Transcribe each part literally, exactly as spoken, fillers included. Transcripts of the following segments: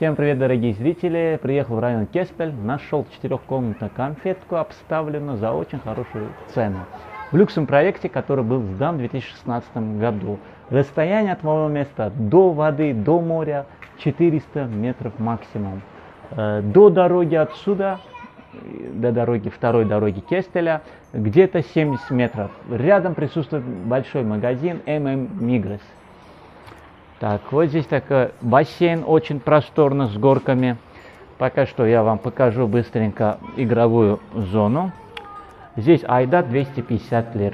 Всем привет, дорогие зрители! Приехал в район Кеспель, нашел четырехкомнатную конфетку, обставленную за очень хорошую цену. В люксовом проекте, который был сдан в две тысячи шестнадцатом году. Расстояние от моего места до воды, до моря четыреста метров максимум. До дороги отсюда, до дороги, второй дороги Кеспеля, где-то семьдесят метров. Рядом присутствует большой магазин эм эм Migros. Так, вот здесь такой бассейн, очень просторно, с горками. Пока что я вам покажу быстренько игровую зону. Здесь айда двести пятьдесят лир.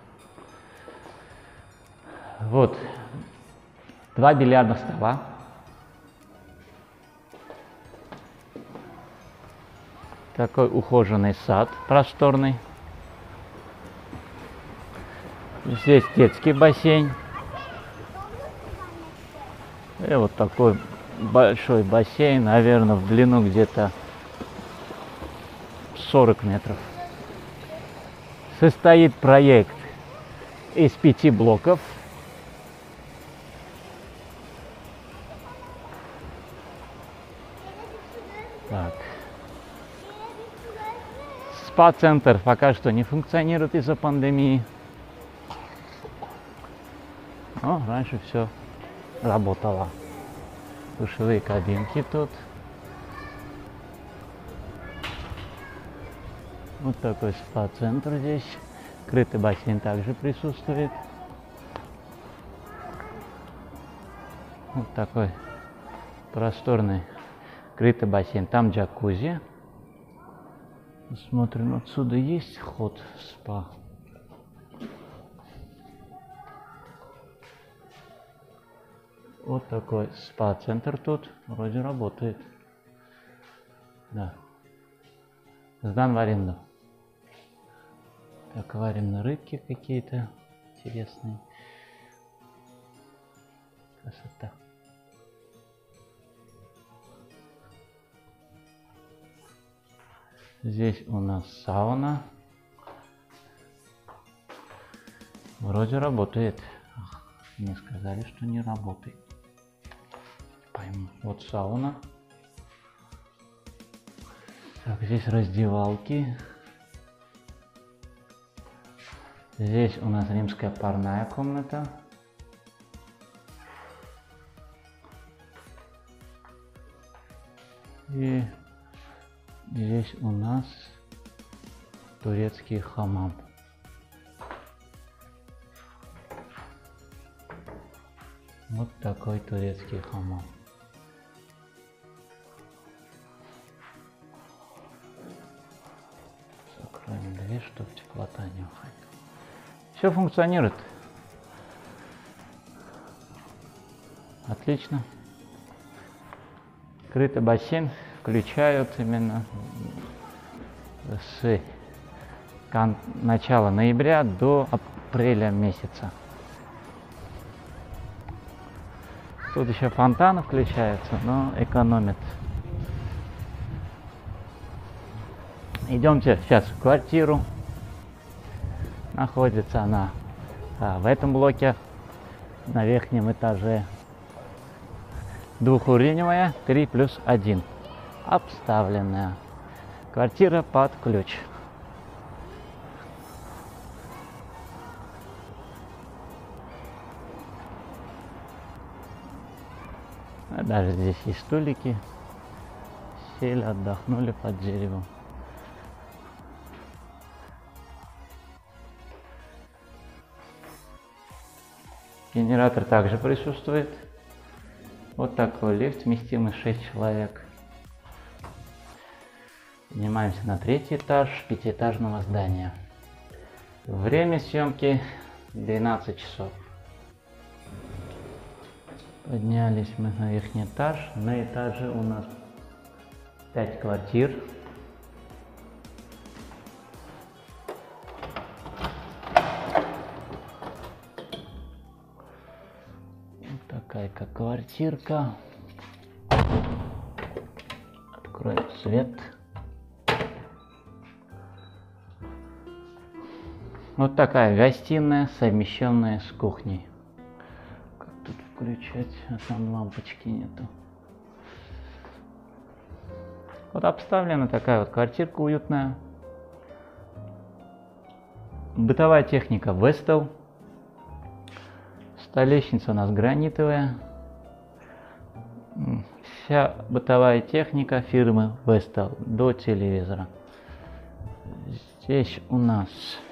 Вот, два бильярдных стола. Такой ухоженный сад, просторный. Здесь детский бассейн. И вот такой большой бассейн, наверное, в длину где-то сорок метров. Состоит проект из пяти блоков. Так. Спа-центр пока что не функционирует из-за пандемии. Но раньше все работало. Душевые кабинки тут. Вот такой спа-центр здесь. Крытый бассейн также присутствует. Вот такой просторный крытый бассейн. Там джакузи. Смотрим, отсюда есть вход в спа. Вот такой спа-центр тут вроде работает. Да. Сдан в аренду. Так, аквариумные рыбки какие-то интересные. Красота. Здесь у нас сауна. Вроде работает. Ах, мне сказали, что не работает. Пойму. Вот сауна. Так, здесь раздевалки. Здесь у нас римская парная комната. И здесь у нас турецкий хамам. Вот такой турецкий хамам. Закроем дверь, чтобы теплота не уходила. Все функционирует. Отлично. Крытый бассейн включают именно с начала ноября до апреля месяца. Тут еще фонтаны включаются, но экономят. Идемте сейчас в квартиру. Находится она а, в этом блоке, на верхнем этаже. Двухуровневая, три плюс один. Обставленная. Квартира под ключ. А даже здесь есть столики. Сели, отдохнули под деревом. Генератор также присутствует. Вот такой лифт, вместимый шесть человек. Поднимаемся на третий этаж пятиэтажного здания. Время съемки двенадцать часов. Поднялись мы на верхний этаж. На этаже у нас пять квартир. Такая-ка квартирка. Откроем свет. Вот такая гостиная, совмещенная с кухней. Как тут включать? А там лампочки нету. Вот обставлена такая вот квартирка уютная. Бытовая техника Vestel. Столешница у нас гранитовая. Вся бытовая техника фирмы Vestel до телевизора. Здесь у нас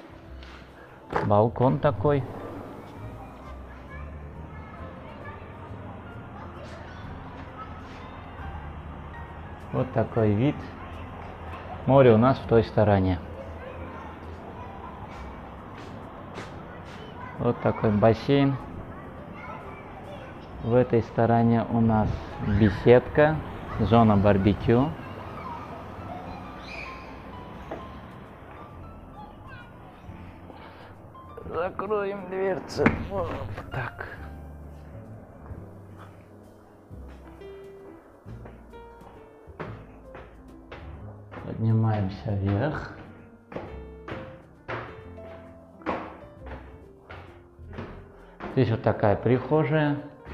балкон такой. Вот такой вид. Море у нас в той стороне. Вот такой бассейн. В этой стороне у нас беседка, зона барбекю. Закроем дверцы. Вот так. Поднимаемся вверх. Здесь вот такая прихожая.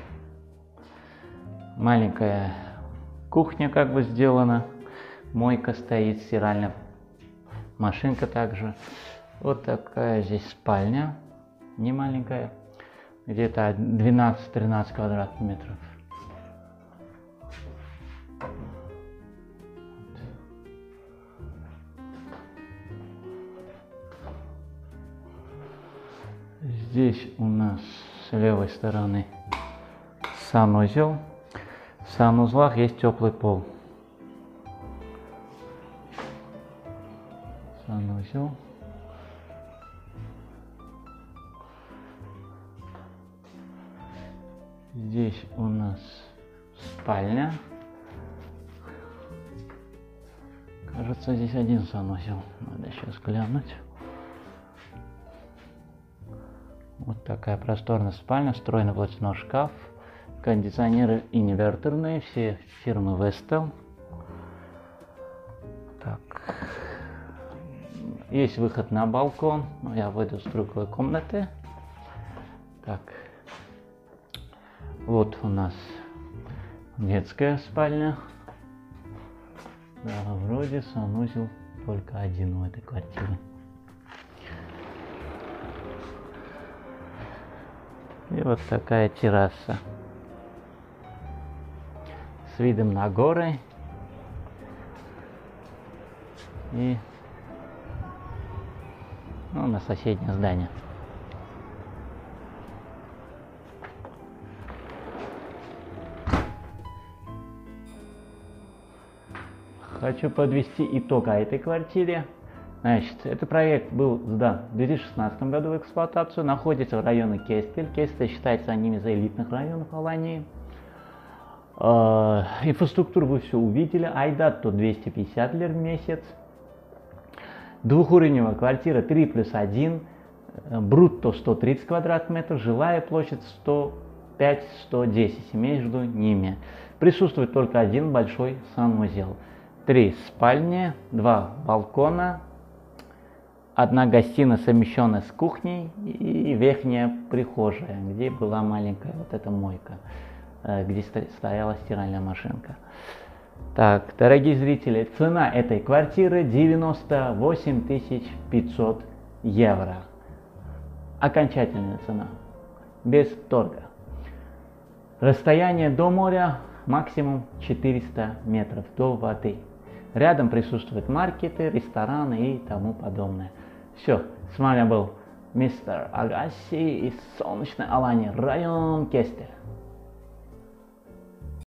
Маленькая кухня как бы сделана. Мойка стоит, стиральная машинка также. Вот такая здесь спальня. Не маленькая. Где-то двенадцать-тринадцать квадратных метров. Здесь у нас с левой стороны санузел. В санузлах есть теплый пол. Санузел. Здесь у нас спальня. Кажется, здесь один санузел. Надо сейчас глянуть. Вот такая просторная спальня, встроенный платяной шкаф, кондиционеры инверторные, все фирмы Vestel. Так. Есть выход на балкон, но я выйду с другой комнаты. Так. Вот у нас детская спальня. Да, вроде санузел только один в этой квартире. И вот такая терраса с видом на горы и ну, на соседнее здание. Хочу подвести итог о этой квартире. Значит, этот проект был сдан в две тысячи шестнадцатом году в эксплуатацию, находится в районе Кестель. Кестель считается одним из элитных районов Алании. Э, инфраструктуру вы все увидели. Айдат то двести пятьдесят лир в месяц. Двухуровневая квартира три плюс один. Брутто сто тридцать квадратных метров. Жилая площадь сто пять — сто десять. Между ними присутствует только один большой санузел. Три спальни, два балкона. Одна гостиная, совмещенная с кухней, и верхняя прихожая, где была маленькая вот эта мойка, где стояла стиральная машинка. Так, дорогие зрители, цена этой квартиры девяносто восемь тысяч пятьсот евро. Окончательная цена, без торга. Расстояние до моря максимум четыреста метров до воды. Рядом присутствуют маркеты, рестораны и тому подобное. Все, с вами был мистер Агаси из солнечной Алании, район Кестель.